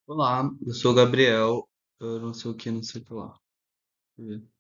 Olá, eu sou o Gabriel, eu não sei o que, não sei o que lá. Deixa eu ver.